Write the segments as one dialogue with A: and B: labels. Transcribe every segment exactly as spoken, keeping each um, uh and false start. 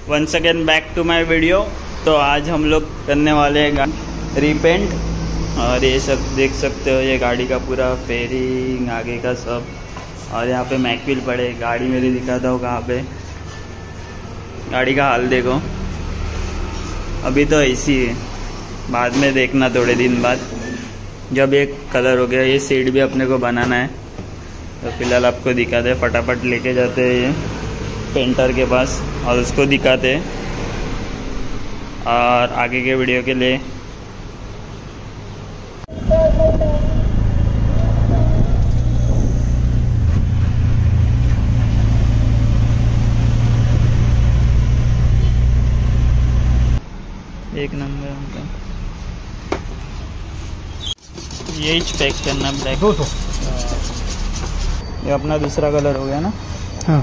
A: Once again back to my video. तो आज हम लोग करने वाले हैं रीपेंट, और ये सब देख सकते हो, ये गाड़ी का पूरा फेयरिंग आगे का सब। और यहाँ पे मैकविल पड़े, गाड़ी मेरी दिखाता हूँ कहाँ पे। गाड़ी का हाल देखो, अभी तो ऐसी है, बाद में देखना थोड़े दिन बाद जब एक कलर हो गया। ये सीट भी अपने को बनाना है, तो फिलहाल आपको दिखाते हैं। फटाफट लेके जाते हैं ये पेंटर के पास और उसको दिखाते हैं, और आगे के वीडियो के लिए एक नंबर उनका यही पैक करना ब्लैक। ये अपना दूसरा कलर हो गया ना। हाँ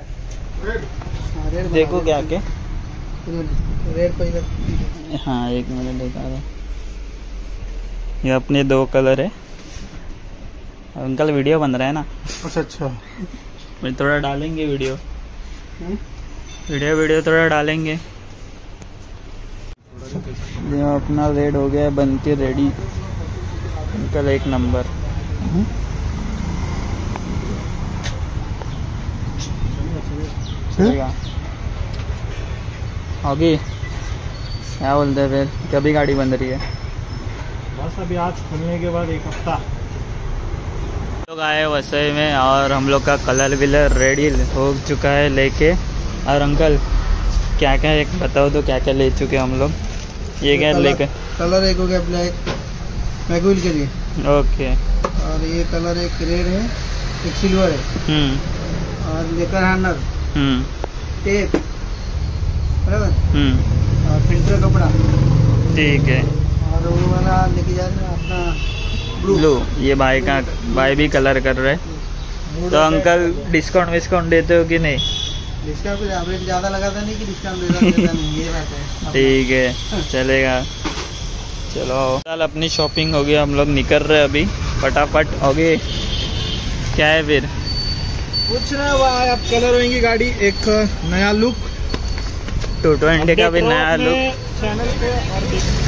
A: देखो क्या के रेड पहले। हाँ एक मिनट दिखा रहा। ये अपने दो कलर है। अंकल वीडियो बन रहा है ना। अच्छा अच्छा मैं थोड़ा डालेंगे वीडियो वीडियो वीडियो थोड़ा डालेंगे। ये अपना रेड हो गया, बन के रेडी। अंकल एक नंबर। चलेगा अभी क्या बोलते हैं फिर, कभी गाड़ी बन रही है?
B: बस अभी आज खुलने के बाद एक हफ्ता।
A: लोग आए वसई में और हम लोग का कलर विलर रेडी हो चुका है लेके। और अंकल क्या क्या एक बताओ तो, क्या क्या ले चुके हम लोग? ये क्या लेकर?
C: कलर एक हो गया ब्लैक मैकविल के लिए।
A: ओके।
C: और ये कलर एक रेड है, एक सिल्वर है।
A: हम्म
C: और लेकर हैंडल,
A: हम्म
C: टेप, बराबर।
A: हम्म
C: और फिल्टर कपड़ा,
A: ठीक है।
C: और वो वाला लेके जा रहे हैं अपना ब्लू।
A: ब्लू ये भाई का, भाई भी कलर कर रहे हैं। तो अंकल डिस्काउंट विस्काउंट देते हो कि नहीं?
C: डिस्काउंट रेट ज़्यादा लगाता नहीं कि डिस्काउंट देता नहीं, ये बात है।
A: ठीक है चलेगा। चलो फिलहाल अपनी शॉपिंग हो गई, हम लोग निकल रहे हैं अभी फटाफट। ओके क्या है फिर?
C: कुछ ना, वह अब कलर होंगी गाड़ी, एक नया लुक
A: टू ट्वेंटी का भी नया लुक
C: चैनल पे। और